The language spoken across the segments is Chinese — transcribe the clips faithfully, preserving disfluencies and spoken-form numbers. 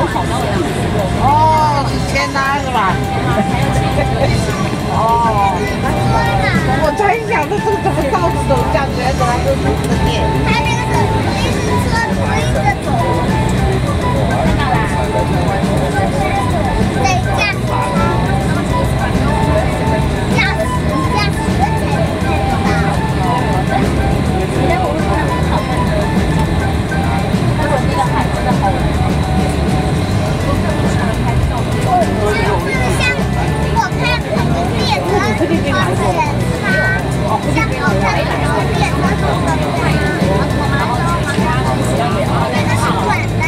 哦，是千拉是吧？哦，我才想着这个怎么到处都这样子，原来都是这个店。 它那个是一是车推着走，看到啦？对，驾驶舱，驾驶驾驶人才能看得到。你在网络上很好看的，那我那个海真的好美。就是像我看很多列车，好人他像我看很多列车都是那个是软的，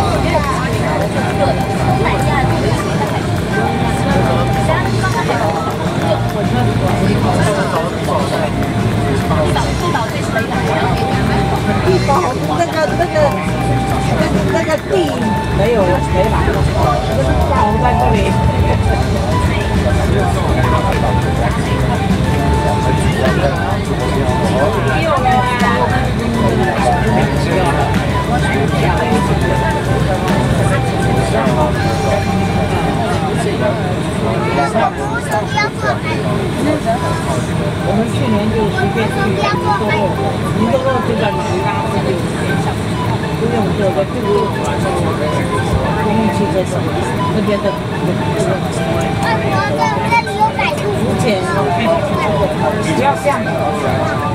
地保那个那个那个地没有没来了，保在这里。没有了呀。我们去年就随便去宁多洛，宁多洛就在马尼拉附近，就用这个公共公共汽车城，那边的外婆这这里有摆渡， 福建，只要这样。